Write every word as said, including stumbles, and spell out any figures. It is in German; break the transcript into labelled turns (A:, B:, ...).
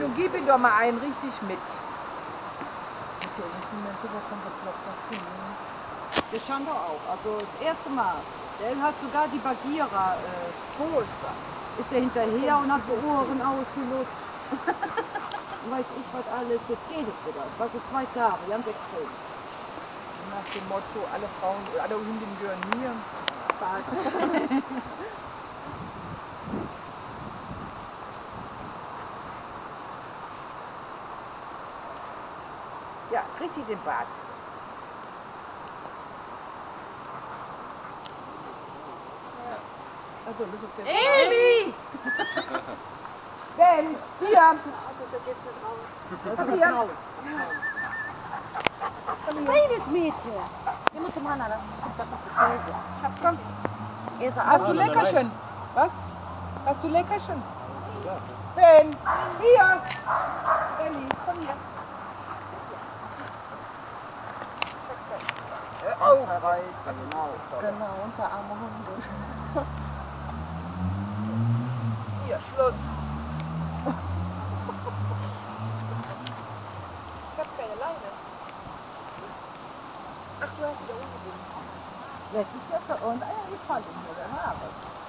A: nun gib ihn doch mal einen richtig mit.
B: Der stand doch auch, also das erste Mal. Der hat sogar die Bagheera, äh,
A: Furchtbar.
B: ist der hinterher und hat die Ohren ausgelutscht. Weiß ich was alles, jetzt geht es wieder. Das war so zwei Tage, ganz extrem.
A: Nach dem Motto, alle Frauen, alle Hundinnen gehören mir. Ja, richtig den Bart. Also, müssen wir jetzt.
C: Eli!
A: Ben, hier!
B: Also
A: Hier.
B: Frau.
C: Kleines Mädchen. Wir müssen mal nach das Käse.
A: Ich hab, komm.
C: Käse
A: Hast
C: ab.
A: du Leckerchen? Was? Hast du Leckerchen? Ben, hier! Benni, komm hier. Oh!
B: Genau.
C: Genau, unser armer Hund.
A: Hier, Schluss. Ich hab keine Leine. Ach, du hast wieder Unsinn.
B: Jetzt ist das da und einer gefallen mir, der Haare.